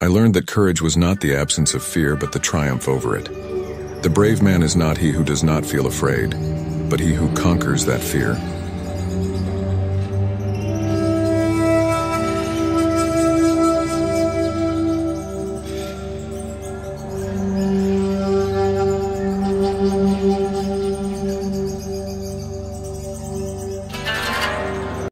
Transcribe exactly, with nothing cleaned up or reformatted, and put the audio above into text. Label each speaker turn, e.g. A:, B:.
A: I learned that courage was not the absence of fear, but the triumph over it. The brave man is not he who does not feel afraid, but he who conquers that fear.